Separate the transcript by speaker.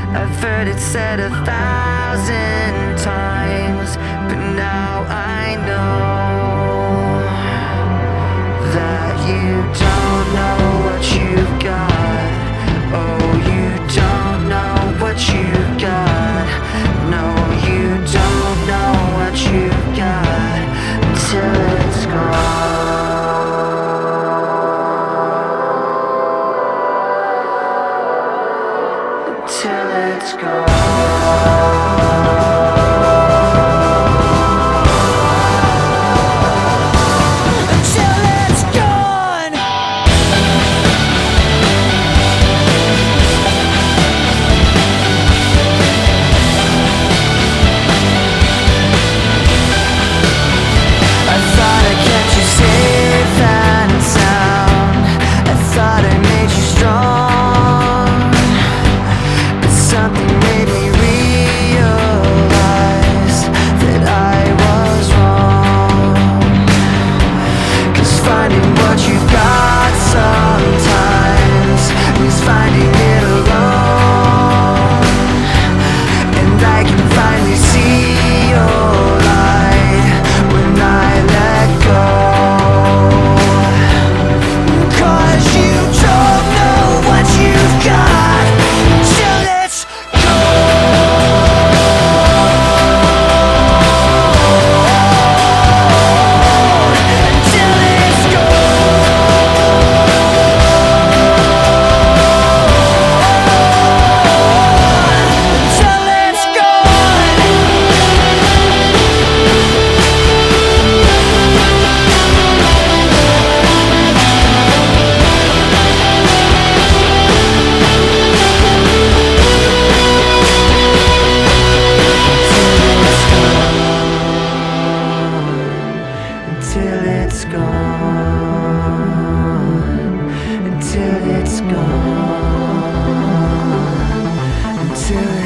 Speaker 1: I've heard it said 1,000 times, but now I know that you don't know what you've got. Oh, you don't know what you've got. No, you don't know what you've got until it's gone. Until it's gone. Until it's gone, until it's gone, until